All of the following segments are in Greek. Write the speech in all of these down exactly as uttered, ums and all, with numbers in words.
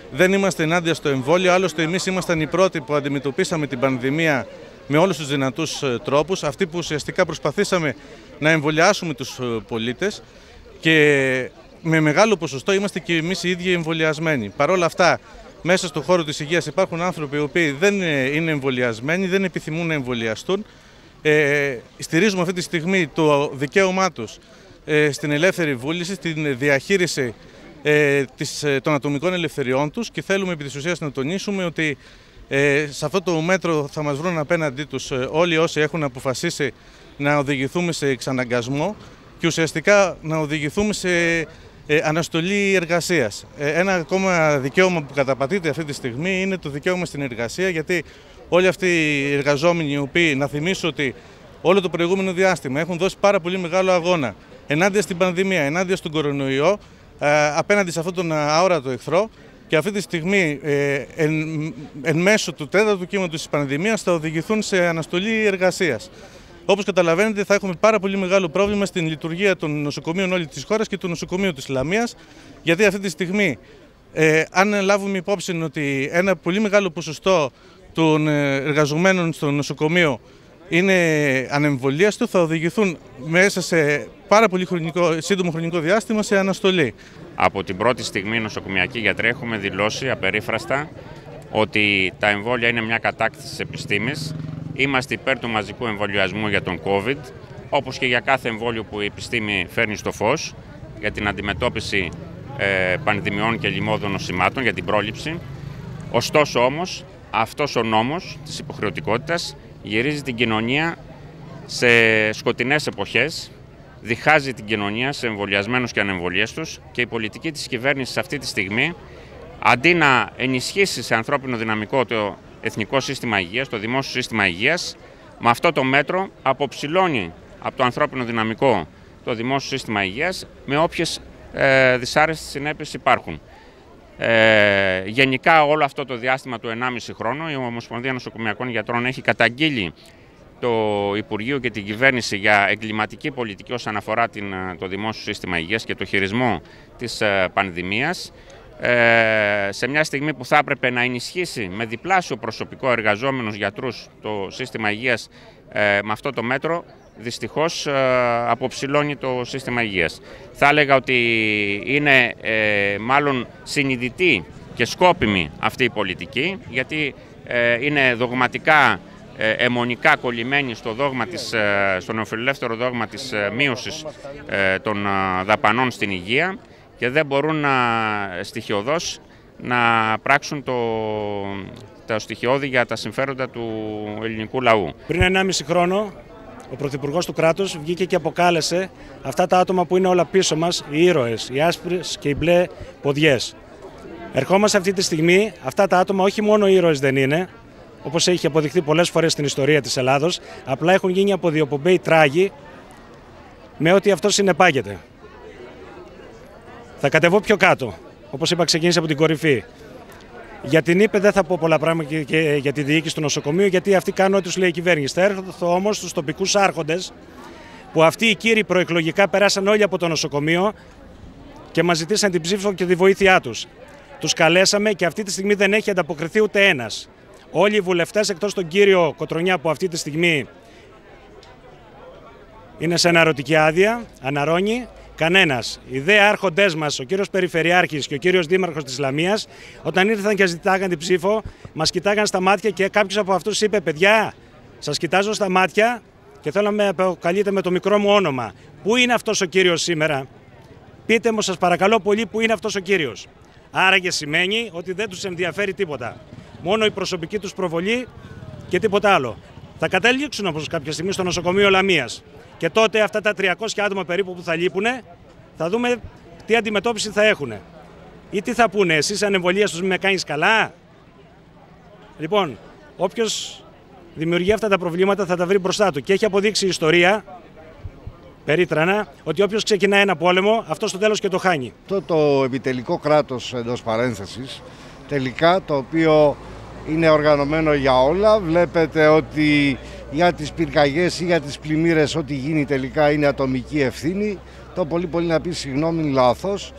δεν είμαστε ενάντια στο εμβόλιο. Άλλωστε, εμείς ήμασταν οι πρώτοι που αντιμετωπίσαμε την πανδημία με όλους τους δυνατούς τρόπους. Αυτοί που ουσιαστικά προσπαθήσαμε να εμβολιάσουμε τους πολίτες και με μεγάλο ποσοστό είμαστε και εμείς οι ίδιοι εμβολιασμένοι. Παρ' όλα αυτά, μέσα στον χώρο της υγείας υπάρχουν άνθρωποι οι οποίοι δεν είναι εμβολιασμένοι, δεν επιθυμούν να εμβολιαστούν. Ε, στηρίζουμε αυτή τη στιγμή το δικαίωμά τους ε, στην ελεύθερη βούληση, στην διαχείριση ε, της, ε, των ατομικών ελευθεριών τους και θέλουμε επί της ουσίας να τονίσουμε ότι ε, σε αυτό το μέτρο θα μας βρουν απέναντί τους ε, όλοι όσοι έχουν αποφασίσει να οδηγηθούμε σε εξαναγκασμό και ουσιαστικά να οδηγηθούμε σε ε, αναστολή εργασίας. Ε, ένα ακόμα δικαίωμα που καταπατείται αυτή τη στιγμή είναι το δικαίωμα στην εργασία, γιατί όλοι αυτοί οι εργαζόμενοι, οι οποίοι, να θυμίσω ότι όλο το προηγούμενο διάστημα έχουν δώσει πάρα πολύ μεγάλο αγώνα ενάντια στην πανδημία, ενάντια στον κορονοϊό, ε, απέναντι σε αυτόν τον αόρατο εχθρό, και αυτή τη στιγμή ε, εν, εν μέσω του τέταρτου κύματος της πανδημίας θα οδηγηθούν σε αναστολή εργασίας. Όπως καταλαβαίνετε, θα έχουμε πάρα πολύ μεγάλο πρόβλημα στην λειτουργία των νοσοκομείων όλη της χώρας και του νοσοκομείου της Λαμίας, γιατί αυτή τη στιγμή, ε, αν λάβουμε υπόψη ότι ένα πολύ μεγάλο ποσοστό των εργαζομένων στο νοσοκομείο είναι ανεμβολίαστο, θα οδηγηθούν μέσα σε πάρα πολύ χρονικό, σύντομο χρονικό διάστημα σε αναστολή. Από την πρώτη στιγμή οι νοσοκομιακοί γιατροί έχουμε δηλώσει απερίφραστα ότι τα εμβόλια είναι μια κατάκτηση της επιστήμης. Είμαστε υπέρ του μαζικού εμβολιασμού για τον COVID, όπως και για κάθε εμβόλιο που η επιστήμη φέρνει στο φως για την αντιμετώπιση ε, πανδημιών και λοιμώδων νοσημάτων, για την πρόληψη. Ωστόσο όμως, αυτός ο νόμος της υποχρεωτικότητας γυρίζει την κοινωνία σε σκοτεινές εποχές, διχάζει την κοινωνία σε εμβολιασμένους και ανεμβολίαστους, και η πολιτική της κυβέρνησης αυτή τη στιγμή, αντί να ενισχύσει σε ανθρώπινο δυναμικό το εθνικό σύστημα υγείας, το δημόσιο σύστημα υγείας, με αυτό το μέτρο αποψηλώνει από το ανθρώπινο δυναμικό το δημόσιο σύστημα υγείας, με όποιες ε, δυσάρεστες συνέπειες υπάρχουν. Ε, γενικά όλο αυτό το διάστημα του ενάμιση χρόνο η Ομοσπονδία Νοσοκομιακών Γιατρών έχει καταγγείλει το Υπουργείο και την Κυβέρνηση για εγκληματική πολιτική όσον αφορά την, το δημόσιο σύστημα υγείας και το χειρισμό της ε, πανδημίας. Ε, σε μια στιγμή που θα έπρεπε να ενισχύσει με διπλάσιο προσωπικό εργαζόμενους γιατρούς το σύστημα υγείας, ε, με αυτό το μέτρο δυστυχώς ε, αποψηλώνει το σύστημα υγείας. Θα έλεγα ότι είναι ε, μάλλον συνειδητή και σκόπιμη αυτή η πολιτική, γιατί ε, είναι δογματικά, ε, αιμονικά κολλημένη στο, δόγμα της, ε, στο νεοφιλελεύθερο δόγμα της ε, μείωσης ε, των ε, δαπανών στην υγεία, και δεν μπορούν να στοιχειοδός να πράξουν το, το στοιχειώδη για τα συμφέροντα του ελληνικού λαού. Πριν ενάμιση χρόνο, ο Πρωθυπουργός του κράτους βγήκε και αποκάλεσε αυτά τα άτομα που είναι όλα πίσω μας, οι ήρωες, οι άσπρες και οι μπλε ποδιές. Ερχόμαστε αυτή τη στιγμή, αυτά τα άτομα όχι μόνο ήρωες δεν είναι, όπως έχει αποδειχθεί πολλές φορές στην ιστορία της Ελλάδος, απλά έχουν γίνει αποδιοπομπαίοι τράγοι με ό,τι αυτό συνεπάγεται. Θα κατεβώ πιο κάτω. Όπως είπα, ξεκίνησε από την κορυφή. Για την ΥΠΕ δεν θα πω πολλά πράγματα και, και για τη διοίκηση του νοσοκομείου, γιατί αυτοί κάνουν ό,τι τους λέει η κυβέρνηση. Θα έρθω όμως στους τοπικούς άρχοντες, που αυτοί οι κύριοι προεκλογικά περάσαν όλοι από το νοσοκομείο και μας ζητήσαν την ψήφο και τη βοήθειά τους. Τους καλέσαμε και αυτή τη στιγμή δεν έχει ανταποκριθεί ούτε ένας. Όλοι οι βουλευτές, εκτός τον κύριο Κοτρονιά, που αυτή τη στιγμή είναι σε αναρωτική άδεια, αναρώνει. Κανένας. Οι δε άρχοντές μας, ο κύριος Περιφερειάρχης και ο κύριος Δήμαρχος της Λαμίας, όταν ήρθαν και ζητάγαν την ψήφο, μας κοιτάγαν στα μάτια και κάποιος από αυτούς είπε: παιδιά, σας κοιτάζω στα μάτια και θέλω να με αποκαλείτε με το μικρό μου όνομα. Πού είναι αυτός ο κύριος σήμερα? Πείτε μου, σας παρακαλώ πολύ, πού είναι αυτός ο κύριος? Άραγε σημαίνει ότι δεν τους ενδιαφέρει τίποτα. Μόνο η προσωπική τους προβολή και τίποτα άλλο. Θα καταλήξουν όμως κάποια στιγμή στο νοσοκομείο Λαμίας. Και τότε αυτά τα τριακόσια άτομα περίπου που θα λείπουν, θα δούμε τι αντιμετώπιση θα έχουν. Ή τι θα πούνε, εσείς ανεμβολίας τους με κάνεις καλά. Λοιπόν, όποιος δημιουργεί αυτά τα προβλήματα θα τα βρει μπροστά του. Και έχει αποδείξει η ιστορία, περίτρανα, ότι όποιος ξεκινάει ένα πόλεμο, αυτό στο τέλος και το χάνει. Αυτό το επιτελικό κράτος, εντός παρένθεσης, τελικά, το οποίο είναι οργανωμένο για όλα, βλέπετε ότι για τις πυρκαγιές ή για τις πλημμύρες ό,τι γίνει τελικά είναι ατομική ευθύνη. Το πολύ πολύ να πει συγγνώμη, λάθος.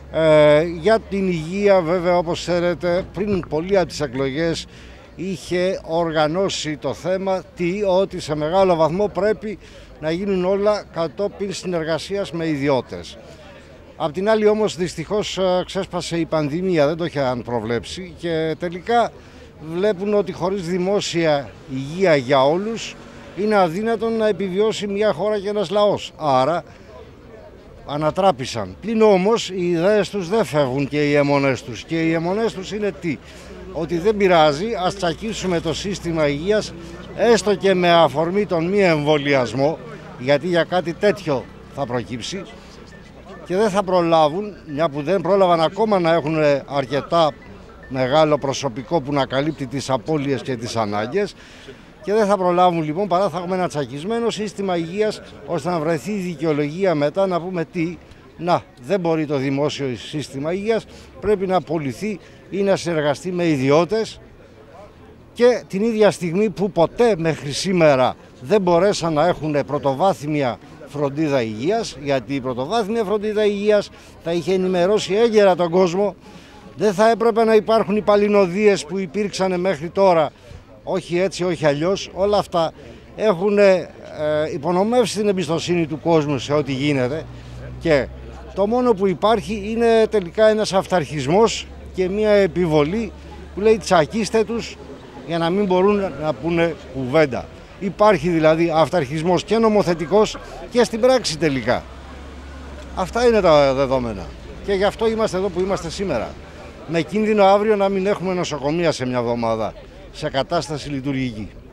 Ε, για την υγεία βέβαια, όπως ξέρετε, πριν πολύ από τις εκλογές είχε οργανώσει το θέμα τι, ότι σε μεγάλο βαθμό πρέπει να γίνουν όλα κατόπιν συνεργασίας με ιδιώτες. Απ' την άλλη όμως δυστυχώς ξέσπασε η πανδημία, δεν το είχαν προβλέψει και τελικά βλέπουν ότι χωρίς δημόσια υγεία για όλους είναι αδύνατον να επιβιώσει μια χώρα και ένας λαός. Άρα ανατράπησαν. Πλην όμως οι ιδέες τους δεν φεύγουν και οι αιμονές τους. Και οι αιμονές τους είναι τι? Ότι δεν πειράζει, ας τσακίσουμε το σύστημα υγείας έστω και με αφορμή τον μη εμβολιασμό, γιατί για κάτι τέτοιο θα προκύψει και δεν θα προλάβουν, μια που δεν πρόλαβαν ακόμα να έχουν αρκετά μεγάλο προσωπικό που να καλύπτει τις απώλειες και τις ανάγκες, και δεν θα προλάβουν λοιπόν παρά θα έχουμε ένα τσακισμένο σύστημα υγείας, ώστε να βρεθεί η δικαιολογία μετά να πούμε τι, να δεν μπορεί το δημόσιο σύστημα υγείας, πρέπει να απολυθεί ή να συνεργαστεί με ιδιώτες, και την ίδια στιγμή που ποτέ μέχρι σήμερα δεν μπορέσαν να έχουν πρωτοβάθμια φροντίδα υγείας, γιατί η πρωτοβάθμια φροντίδα υγείας θα είχε ενημερώσει έγκαιρα τον κόσμο, δεν θα έπρεπε να υπάρχουν οι παλινοδίες που υπήρξαν μέχρι τώρα, όχι έτσι, όχι αλλιώς. Όλα αυτά έχουν ε, υπονομεύσει την εμπιστοσύνη του κόσμου σε ό,τι γίνεται, και το μόνο που υπάρχει είναι τελικά ένας αυταρχισμός και μια επιβολή που λέει τσακίστε τους για να μην μπορούν να πούνε κουβέντα. Υπάρχει δηλαδή αυταρχισμός και νομοθετικός και στην πράξη τελικά. Αυτά είναι τα δεδομένα και γι' αυτό είμαστε εδώ που είμαστε σήμερα. Με κίνδυνο αύριο να μην έχουμε νοσοκομεία σε μια εβδομάδα σε κατάσταση λειτουργική.